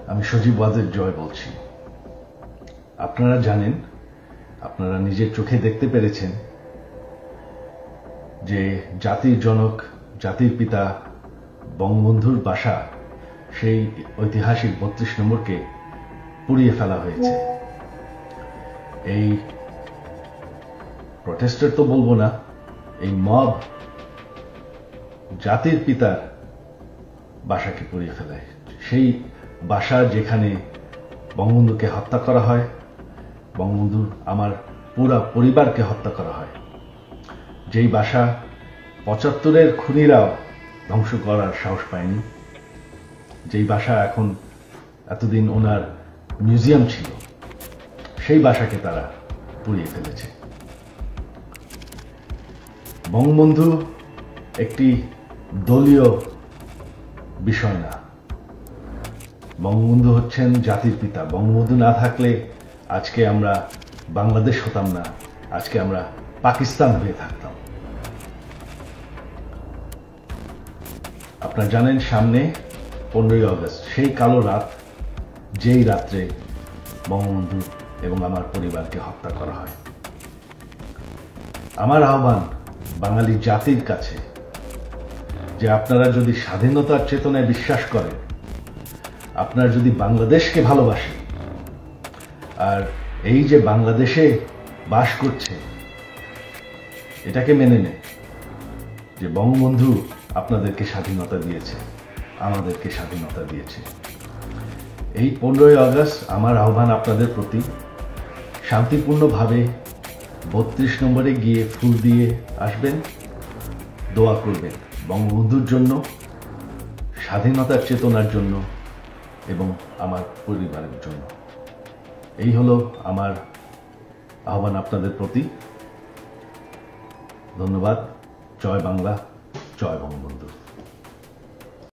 আমি সজীব ওয়াজেদ জয় বলছি। আপনারা জানেন, আপনারা নিজের চোখে দেখতে পেরেছেন যে জাতির জনক, জাতির পিতা বঙ্গবন্ধুর বাসা, সেই ঐতিহাসিক ৩২ নম্বরকে পুড়িয়ে ফেলা হয়েছে। এই প্রটেস্টার তো বলবো না, এই মব জাতির পিতার বাসাকে পুড়িয়ে ফেলায়। সেই বাসা যেখানে বঙ্গবন্ধুকে হত্যা করা হয়, বঙ্গবন্ধুর আমার পুরা পরিবারকে হত্যা করা হয়, যেই বাসা ৭৫-এর খুনিরাও ধ্বংস করার সাহস পায়নি, যেই বাসা এখন এতদিন ওনার মিউজিয়াম ছিল, সেই বাসাকে তারা পুড়িয়ে ফেলেছে। বঙ্গবন্ধু একটি দলীয় বিষয় না, বঙ্গবন্ধু হচ্ছেন জাতির পিতা। বঙ্গবন্ধু না থাকলে আজকে আমরা বাংলাদেশ হতাম না, আজকে আমরা পাকিস্তান হয়ে থাকতাম। আপনারা জানেন সামনে 15ই আগস্ট, সেই কালো রাত, যেই রাত্রে বঙ্গবন্ধু এবং আমার পরিবারকে হত্যা করা হয়। আমার আহ্বান বাঙালি জাতির কাছে যে আপনারা যদি স্বাধীনতার চেতনায় বিশ্বাস করেন, আপনারা যদি বাংলাদেশকে ভালোবাসেন, আর এই যে বাংলাদেশে বাস করছে এটাকে মেনে নেন যে বঙ্গবন্ধু আপনাদেরকে স্বাধীনতা দিয়েছে, আমাদেরকে স্বাধীনতা দিয়েছে। এই 15ই আগস্ট আমার আহ্বান আপনাদের প্রতি, শান্তিপূর্ণভাবে ৩২ নম্বরে গিয়ে ফুল দিয়ে আসবেন, দোয়া করবেন বঙ্গবন্ধুর জন্য, স্বাধীনতার চেতনার জন্য এবং আমার পরিবারের জন্য। এই হলো আমার আহ্বান আপনাদের প্রতি। ধন্যবাদ। জয় বাংলা, জয় বঙ্গবন্ধু।